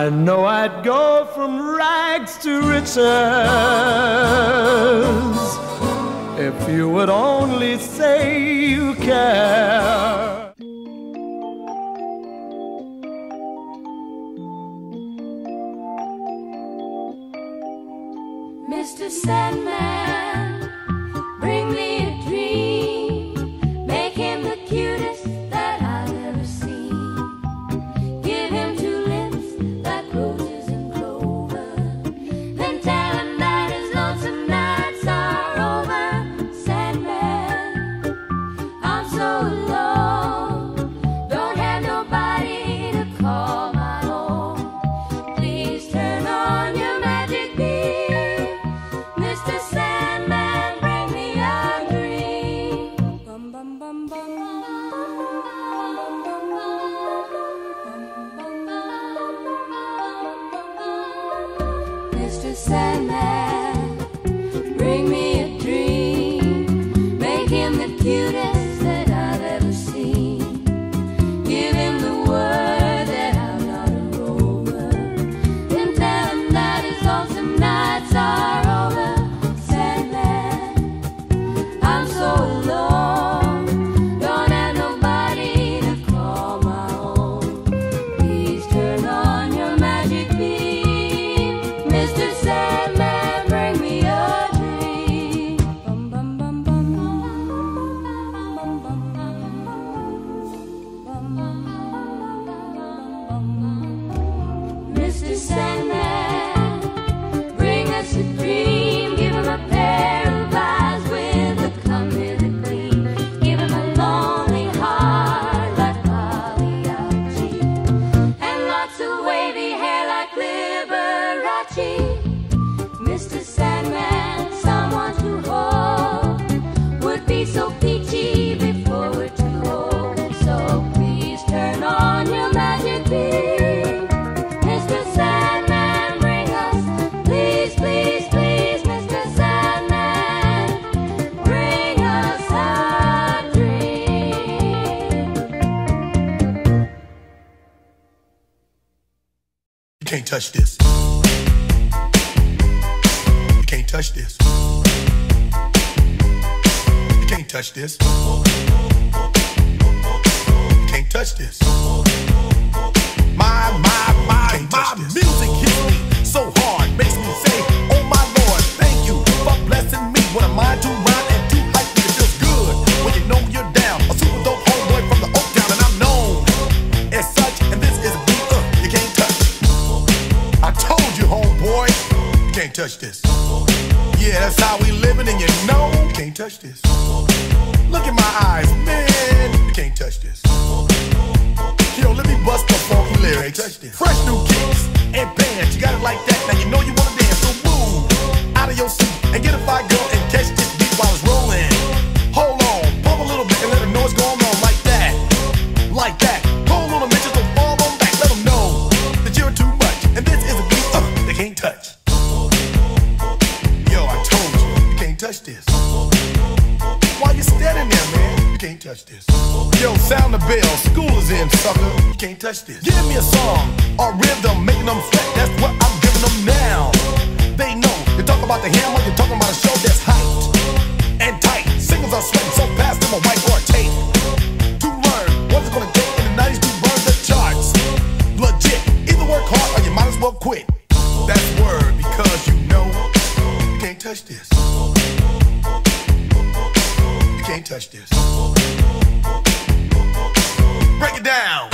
I know I'd go from rags to riches if you would only say you care. Mr. Sandman, bring me a dream. Make him the cutest that I've ever seen. Give him two lips like roses and clover. Then tell him that his lonesome nights are over. Sandman, I'm so alone. Don't have nobody to call my own. Please turn on your magic beam. Mr. Sandman, bring me a dream. Bum, bum, bum, bum. Mr. Sandman, bring me a dream. Make him the cutest that I've ever seen. Give him the word that I'm not a rover. Then tell him that his lonesome nights are over. Sandman, I'm so alone. Don't have nobody to call my own. Please turn on your magic beam. Mr. Sandman, bring me a dream. Bum, bum, bum, bum. Bum, bum, bum. Bum, bum, bum. Mr. Sandman, bring us a dream. Give him a pair of eyes with a come hither gleam. Give him a lonely heart like Pagliacci, and lots of wavy hair like Liberace. Mr. Sandman, someone to hold would be so peachy before we're too old. So please turn on your magic beam. Mr. Sandman, bring us, please, please, please, Mr. Sandman, bring us a dream. You can't touch this. You can't touch this. You can't touch this. You can't touch this. My music hits me so hard, makes me say, oh my Lord, thank you for blessing me. What a mind to rhyme and to hype me, it feels good when you know you're down. A super dope homeboy from the Oak Town, and I'm known as such. And this is a beat you can't touch. I told you, homeboy, you can't touch this. Yeah, that's how we living, and you know you can't touch this. Look in my eyes, man, you can't touch this. Yo, let me bust the funky lyrics. Fresh new kicks and bands, you got it like that. Now you know you wanna dance, so move out of your seat and get a fire girl and catch this beat while it's rolling. Hold on, pump a little bit and let them know what's going on like that, like that. Hold on a minute, just don't fall on back. Let them know that you're too much, and this is a beat they can't touch. Yo, I told you, you can't touch this. Why you standing there, man? You can't touch this. Yo, sound the bell, school is in, sucker. You can't touch this. Give me a song or rhythm, making them sweat. That's what I'm giving them now. They know. You talk about the hammer, you're talking about a show that's hyped and tight. Singles are sweating so fast, them a white or tape. To learn what's it gonna take in the 90s to burn the charts. Legit. Either work hard or you might as well quit. That's word, because you know you can't touch this. You can't touch this. Break it down.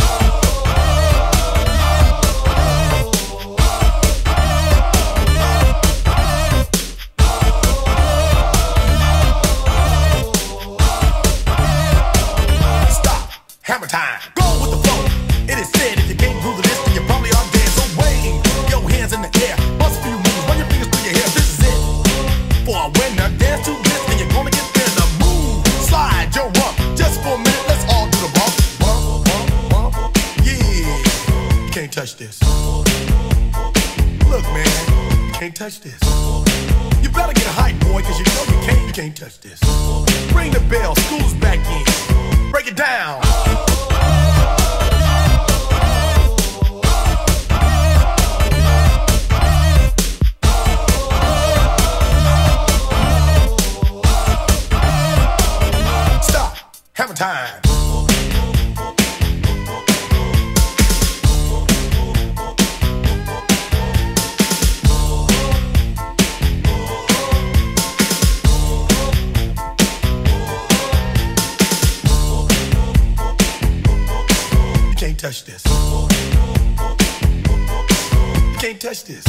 Stop. Hammer time. Go with the flow. It is said if you can't groove to this, then you probably are dead. So wave your hands in the air. Bust a few moves. Run your fingers through your hair. This is it. For a winner, dance to this, and you're gonna get there. The move. Slide your rump. Just for a minute, let's all do the bump. Bump, bump, bump. Yeah. You can't touch this. Look, man. You can't touch this. You better get hype, boy, cause you know you can't touch this. Ring the bell, school's back in. Break it down. time. You can't touch this. You can't touch this.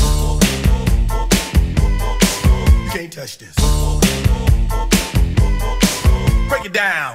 You can't touch this. Break it down.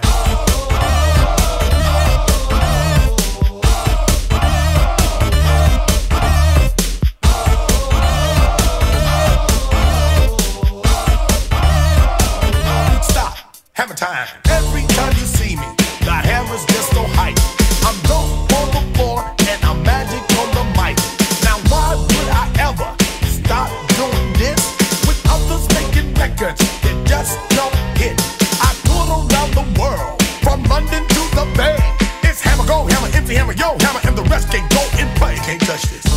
Stop. Hammer time. Every time you see me, the hammer's just so hype. I'm dope on the floor and I'm magic on the mic. Now why would I ever stop doing this with others making records that just don't hit? I tour around the world, from London to the Bay. It's hammer, go, hammer, empty hammer, yo, hammer, and the rest can go and play. You can't touch this.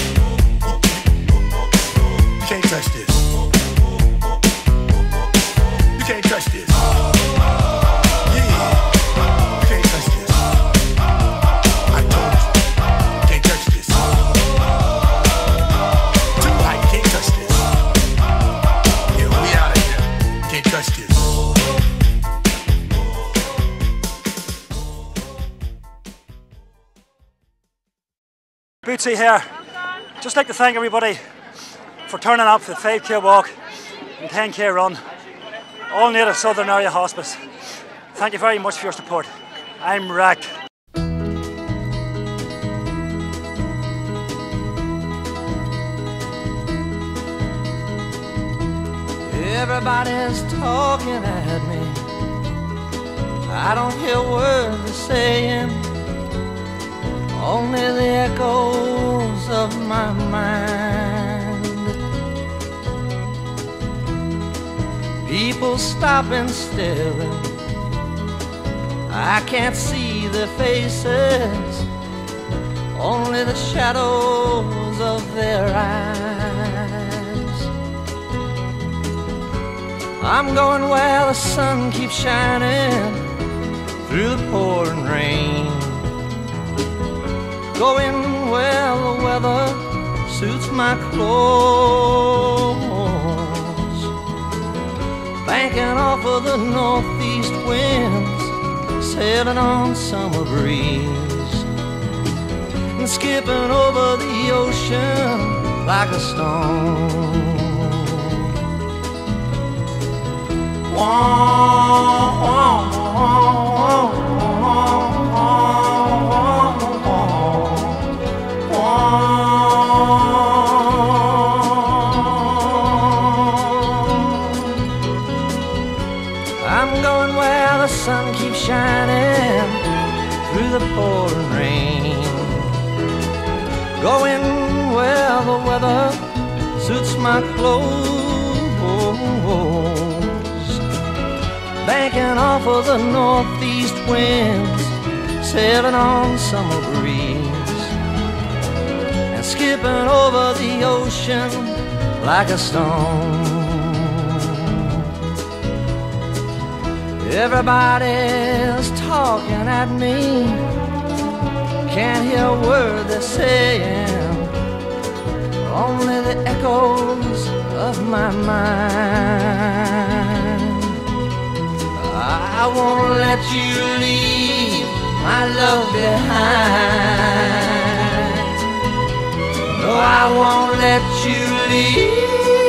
You can't touch this. You can't touch this. Bootsy here. Just like to thank everybody for turning up for the 5k walk and 10k run, all native Southern Area Hospice. Thank you very much for your support. I'm wrecked. Everybody's talking at me. I don't hear words they're saying, only the echoes of my mind. People stop and staring. I can't see their faces, only the shadows of their eyes. I'm going where the sun keeps shining through the pouring rain, going where the weather suits my clothes, banking off of the northeast winds, sailing on summer breeze, and skipping over the ocean like a stone. Wah, wah, wah, wah. I'm going where the sun keeps shining through the pouring rain, going where the weather suits my clothes, banking off of the northeast winds, sailing on summer breeze, and skipping over the ocean like a stone. Everybody's talking at me, can't hear a word they're saying, only the echoes of my mind. I won't let you leave my love behind. No, I won't let you leave.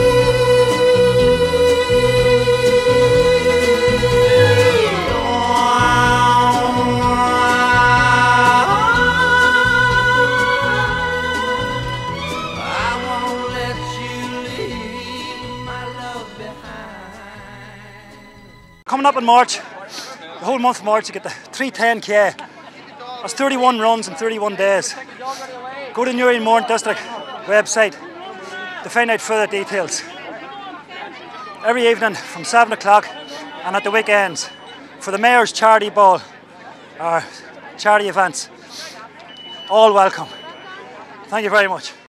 Coming up in March, the whole month of March, you get the 310k. That's 31 runs in 31 days. Go to Newry and Mourne District website to find out further details. Every evening from 7 o'clock and at the weekends for the Mayor's Charity Ball, or charity events. All welcome. Thank you very much.